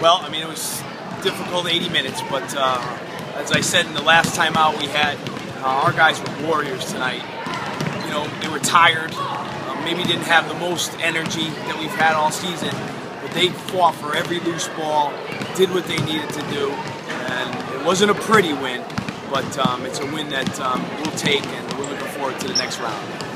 Well, I mean, it was difficult 80 minutes, but as I said in the last time out we had, our guys were warriors tonight. You know, they were tired, maybe didn't have the most energy that we've had all season, but they fought for every loose ball, did what they needed to do, and it wasn't a pretty win, but it's a win that we'll take, and we're looking forward to the next round.